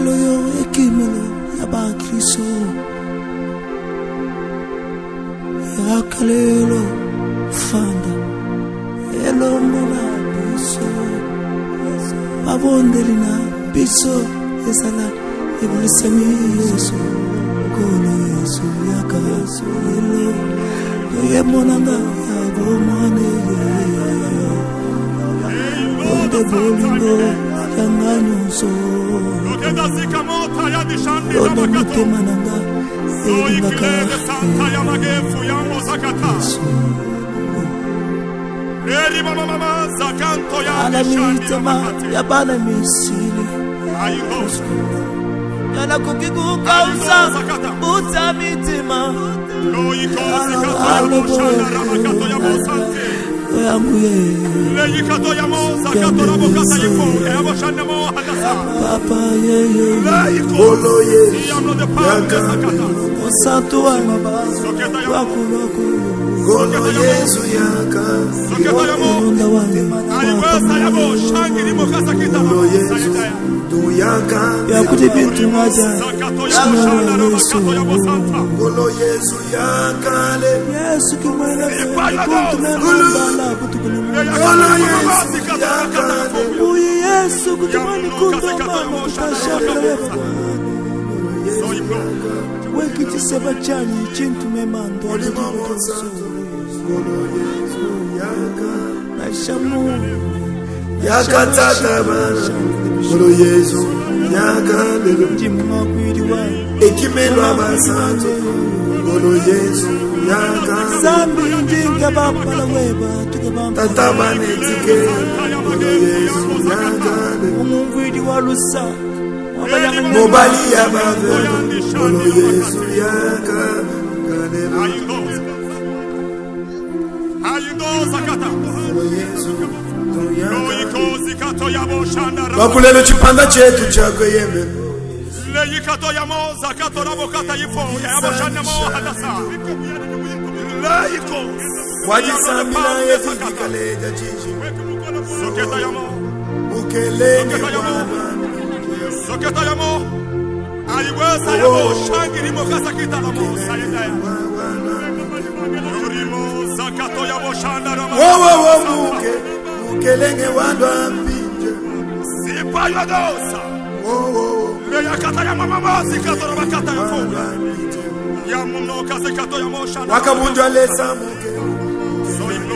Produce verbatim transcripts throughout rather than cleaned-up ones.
Yakalelo yo ekimelo yabakristo. Yakalelo fanda elombola biso. Abondelina biso esala ebulisemi Yesu. Kono Yesu yakaso elo. Yemonanga yabomane. Onde bolingo yanganyoso. Onde mutemananga elingaka. Alamitema yabana misili. Yana kukikuka uza uza mitima. Oyamuye Papa yeye Olo Yesu Osantu wa Waku waku Olo Yesu yaka Onda wa Olo Yesu Tuyaka Yakuti bintu maja Shina wa Yesu Olo Yesu yaka Yesu kimwele Kuntu nembala Olo Yesu yaka Uyi Yesu kutumani kuntu mama Kutashaka wefa Wekiti seba chani Chintu memando Olo Yesu yaka Naishamu Yaka tata bana Olo Yesu yaka Jimu wakwiri wa Ekimelo abasanto Olo Yesu yaka Zambi njinga bapa la weba Tata bane tike Olo Yesu yaka Umumvidi walusa Mobali ya bave Olo Yesu yaka Olo Yesu Bakulelo chipanda chetu chako yeme Leyikato yamo zakato rabokata yifo yabashane mo hadasa Leyiko Wajisambila yezika leja jiji Soketa yamo Ukelenge Soketa yamo Aiweza yamo shangiri mokasa kita lamo sayedaya Yorimo zakato yamo shanda rama Wo wo wo muke Ukelenge wandwa mpinje Sipa yodosa Wo wo Yakata ya mama zikato rabakata ya fonga Ya muno kazikato ya moshana Wakabunjwa lesa muke Soimno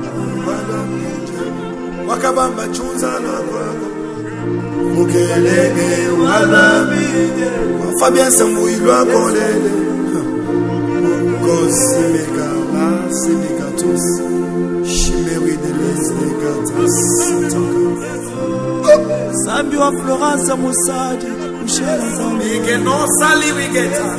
Wakabamba chunza na kwako Mukelenge walabide Fabien Samuilwa kolele Kosi meka la semeka tos Chimeri de lesekatas Sambi wa Florence Musadi Mike no sali we get us.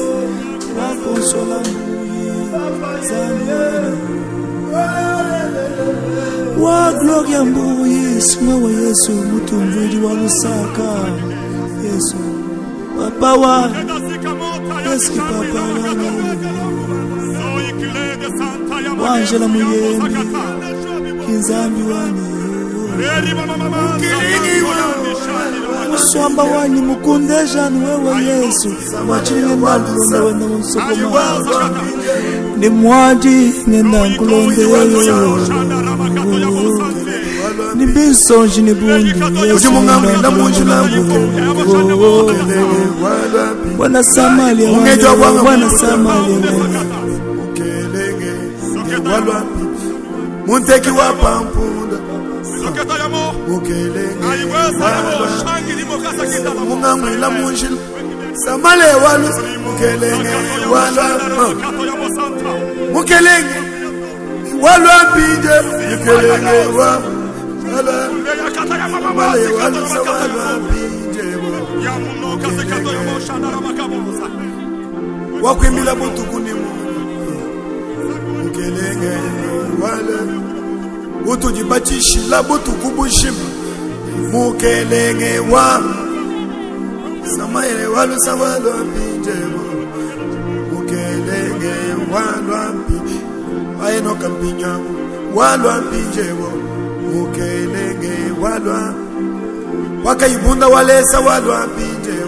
Wa gloria mbuyi simwe wa Yesu mutumvidi wa Lusaka Yesu Papa wa Yesu Papa wa Angela Muyembi Kinzambi wani Muswamba wani mukundeja wewe Yesu Wachini mbalonde wenda msokoma Ni mwadi ngenda nkulonde Ni bisonji ni bundi Yesu ngenda nkulonde Wana Samalia Wana Samalia Munteki wa pampunda Mukelenge Mungamwila munjil Samale walu Mukelenge wala Mukelenge Walu apide Mukelenge wala Samale walu Samale apide Wakwimila butukuni Mukelenge wala Utu jibatishi la butu kubushima Mukelenge wa Samaele walu sawalu apinjemo Mukelenge walu apinjemo Aeno kampinyamu walu apinjemo Mukelenge walu Wakaibunda walesa walu apinjemo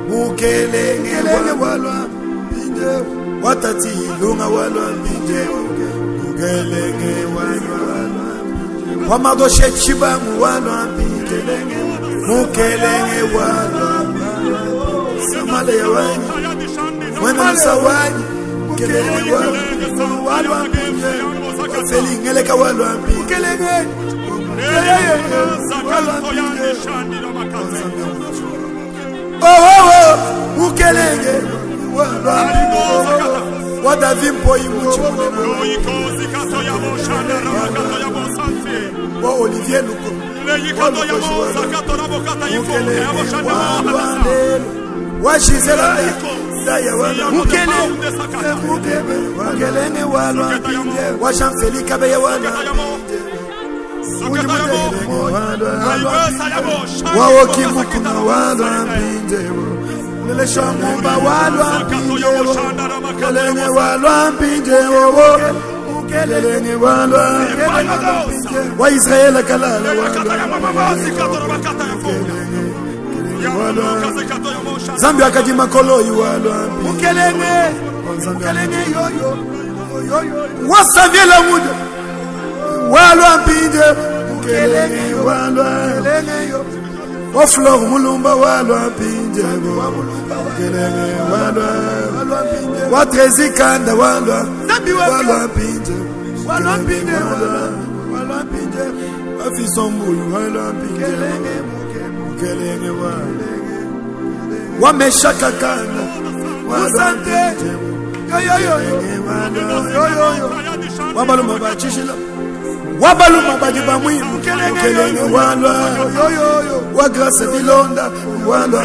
mukelenge walwa mpinje watati lunga walwa mpinje mukelenge walwa wamadoshe chibamu walwa mpinje mukelenge walwa samale yawanyi wena sawanyi mukelenge walwa mpinje wafelingeleka walwa mpinje mukelenge oh oh oh mukelenge wada vimpo imuchi wa Olivier Luko wa Gisela daya wana mukelenge walwa wa Jean-Félix Kabeya walwa Wawo kimukuna walwa mpinje Lele shamumba walwa mpinje Kelenge walwa mpinje Kelenge walwa Wa Israel kalala walwa Zambia kadima koloi walwa Mukelenge Mukelenge yoyo Wasaviela muda walwa mpinje mukelenge walwa wa Flor mulumba walwa mpinje mukelenge walwa wa Trezikanda walwa walwa mpinje walwa mpinje walwa mpinje wa Fisombuyu walwa mpinje mukelenge walwa wa Meshaka Kanda walwa mpinje yo yo yo yo yo yo wabaluma bachishila wabaluma bajiba mwimu mukelenge walwa wa Grace Bilonda walwa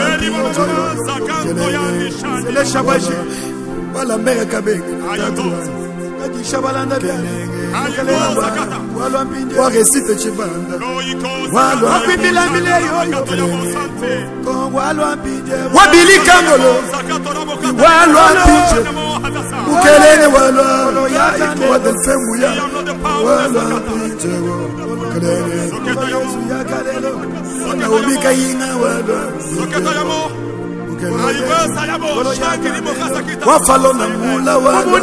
Sele Shabashi wala mbega kabenge kaji shabalanda mukelenge walwa mpinje wa Resite Chibanda walwa pibila mile yo walwa mpinje wa Bili Kangolo walwa mpinje mukelenge walwa wa Delfemu ya walwa mpinje mukelenge wana ubika yina walwa wa Falona mula walwa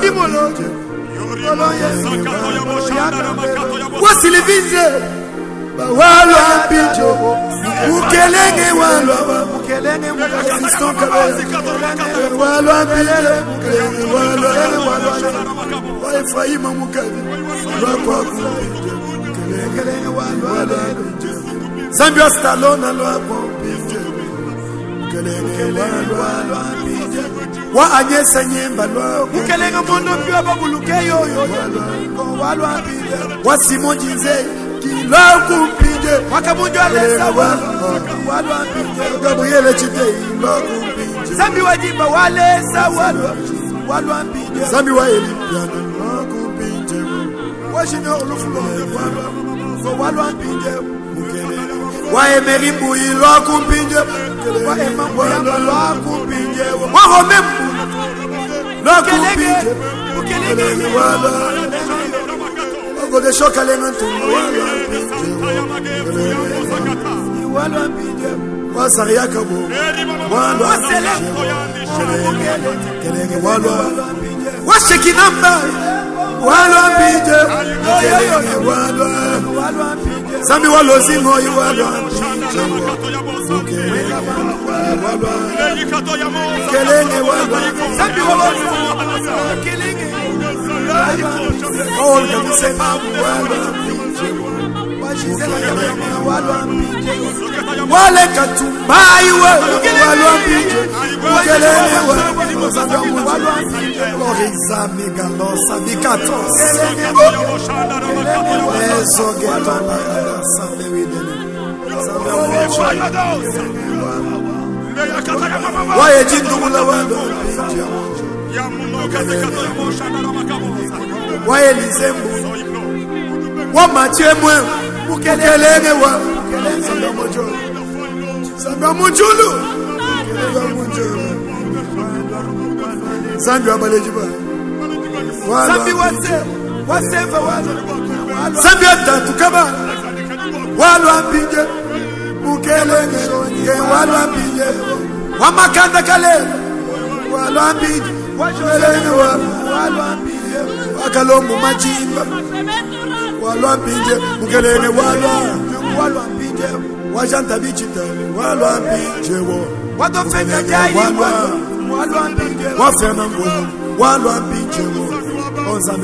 wa Silivinze walwa mpinje mukelenge walwa mukelenge Fiston Kabeya walwa mpinje mukelenge walwa wa Efraima mukali walwa kwa mukelenge walwa Zambia Stalona lwa mpinje mukelenge walwa wa Anyesa Nyemba lwa mukelenge mondo pia babuluke yoyo walwa mpinje wa Simon Jinze kila kumpinje wakamunjo alesa walwa mpinje Gabriel Chite ilo kumpinje Zambi wajiba walesa walwa walwa mpinje Zambi wa Elipiano ilo kumpinje wa Junior Lufulo walwa walwa mpinje mukelenge wa Emerimbu ilo kumpinje wa Emambo walwa kumpinje wa Homembu lo kumpinje mukelenge walwa Gode shoka lenga ntumba walwa mpinje walwa mpinje wa Sariaka bo walwa kelenge walwa wa Shekinamba walwa mpinje kelenge walwa Zambi walo zingo walwa mpinje kelenge walwa kelenge walwa Zambi walo kelenge all the same walwa mpinje wale katumbai walwa mpinje mukelenge walwa Loriza Migalosa Vikatos Ezo Getona Sambe Widene Waye jindula walwa mpinje Waye lizembu wa machemwe mukelenge wa Samba Mojolo Samba Mojolo Zambi abalejiba Zambi wase waseva wala Zambi atatu kama walwa mpinje mukelenge walwa mpinje Wamakanda kale walwambi wajelenge walwambi wakalombo majimba walwambi mukelenge walwambi wajanta bichita walwambi wo watofenda jai walwambi wafena ngono walwambi wo onzambe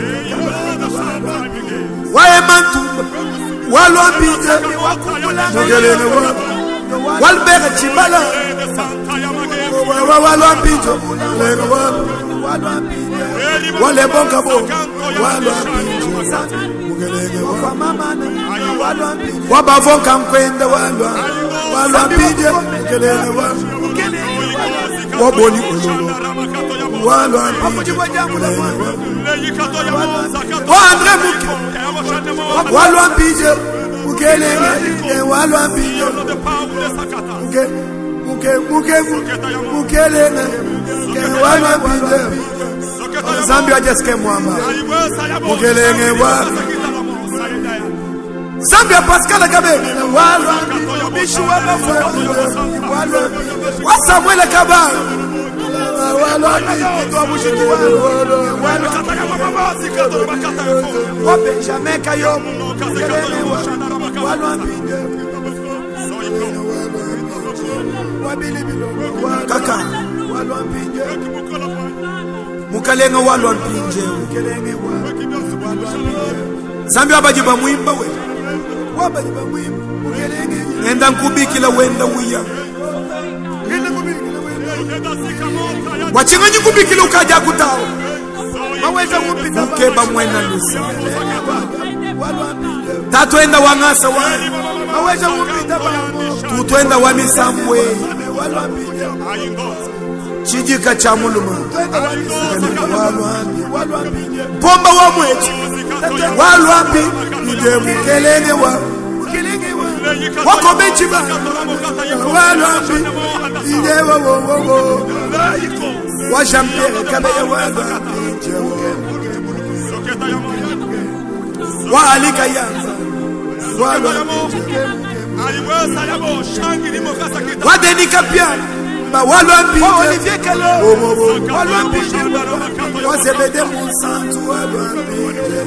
wae mantu walwambi mukelenge walbega chibala walwambi wale bonga bo walwambi wabavonga mkwenda walwambi waboni ololo walwambi wandre muke walwambi mukelenge walwambi muke muke muke mukelenge walwambi Zambia jeske mwamba mukelenge wa Zambia Pascal Kabe walwambi bishu wabafu wa Samuel Kaba walwambi twabushiki wa Benjamin Kayo walwambi kaka walwambi mukalenga walwambi mukelenge Zambia bajiba muimba we wabajiba muimba mukelenge nenda nkubikila wenda uya nenda kubikila wenda wachinganyi kubikila ukaja kutao maweza kupita mkeba mwena nusa tatuenda wangasa wali maweza kupita tutuenda wamisambwe chijika cha muluma pomba wa mwetu walwambi ide mukelenge wa wako bechi ba walwambi ide wa wo wo wo washampere kabaya walwambi wa alika yanza walwambi wadenika piano walwambi Olivier Kalo walwambi wasebede musantu walwambi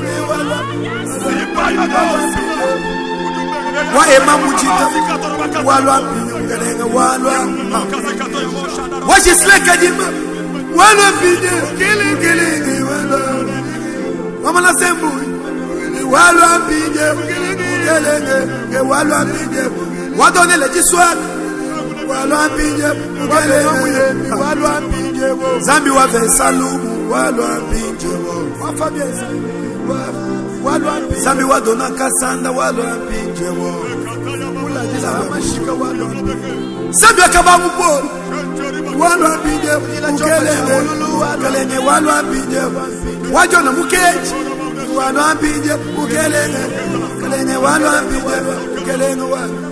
wa ema mujita walwambi ngelenga walwambi washisleka jima walwambi kili kili walwambi wamana sembu walwambi ngelenga walwambi wadone le jiswat walwambi walwambi Zambi wa Vesalumu walwambi walwambi Zambi wa Dona Kasanda walwambi Zambi wa Kabamu Bolo walwambi mukelenge mukelenge walwambi wajona mukeji walwambi mukelenge mukelenge walwambi mukelenge walwambi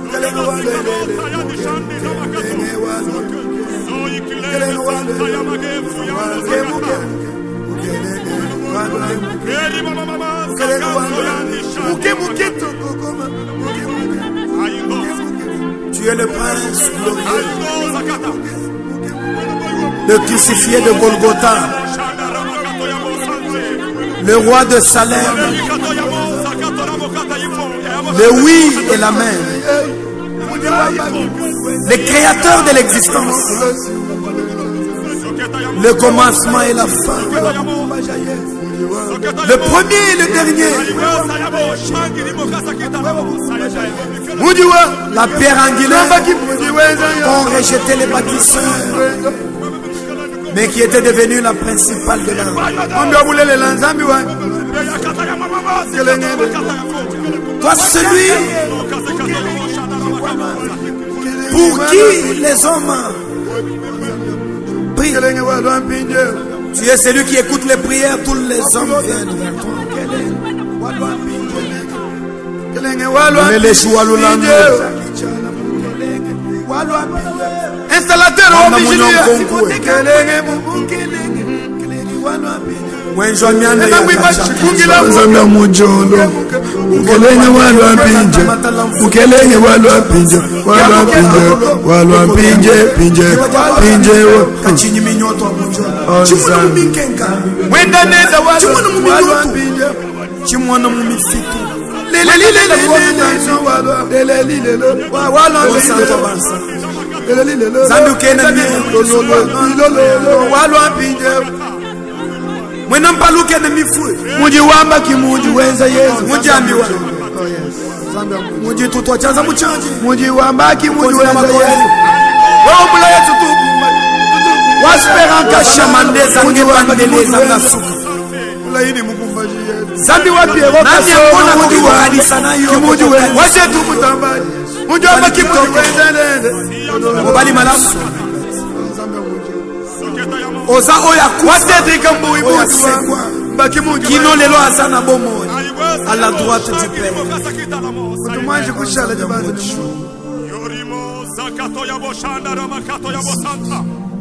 tu es le prince glorieux, le crucifié de Golgotha, le roi de Salem, le oui et la main, le créateur de l'existence, le commencement et la fin, le premier et le dernier, la pierre angulaire qu'ont rejeté les bâtisseurs, mais qui était devenue la principale de l'âme. Toi, celui pour qui les hommes prient, tu es celui qui écoute les prières, tous les hommes viennent vers toi. Installateur mwenjwa mianda ya nzambe mujolo mukelenge walwa pinje mukelenge walwa pinje walwa pinje walwa pinje pinje pinje kachinyi minyoto mujolo chimwana muminkenga mwenda neza walwa pinje chimwana mumisitu lele lele lele lele lele walwa santo bansa lele lele zandu kena mi walwa pinje mwena mpaluke na mifue muji wamba kimuji wenza yesu muji ambiwa muji tutwa chanza muchanji muji wamba kimuji wenza yesu wao mula yesu tuku wasperanka shamandeza ngebandeleza ngasuku mula hini mukumbaji yesu zambi wapi eroka soma muji wa kanisa na yo kimuji wenza wase tuku tambaji muji wamba kimuji wenza nende mubali malamu oza oya kwatete kambo ibutse kino lelo asana bomo à la droite du père otumaje kushala jabaze yorimo zakato ya boshanda ramakato ya bosanta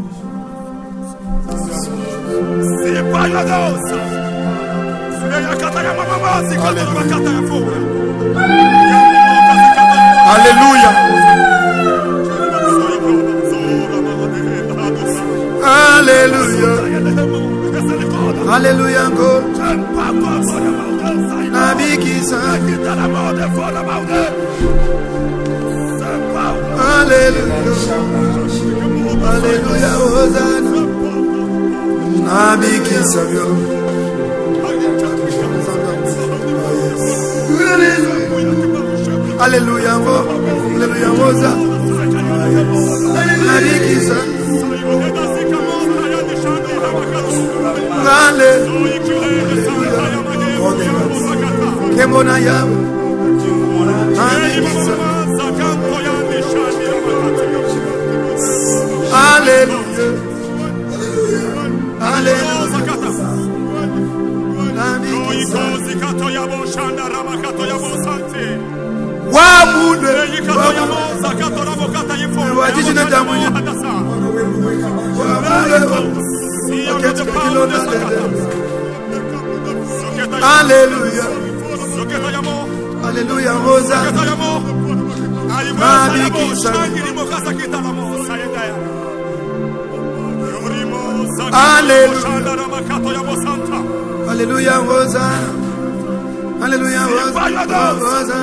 sipa ya dosa ya kata ya mama basi kata ramakato ya fuga haleluya Alléluia, Alléluia, go. Nabi qui s'inquiète à la mort de foi, la mort de. Alléluia, Alléluia, Hosanna. Nabi qui s'inquiète. Alléluia, Alléluia, Hosanna. Nabi qui s'inquiète. Kemona ya Alléluia, Alléluia, Alléluia, Rosa. Alléluia, Rosa. Alléluia, Rosa.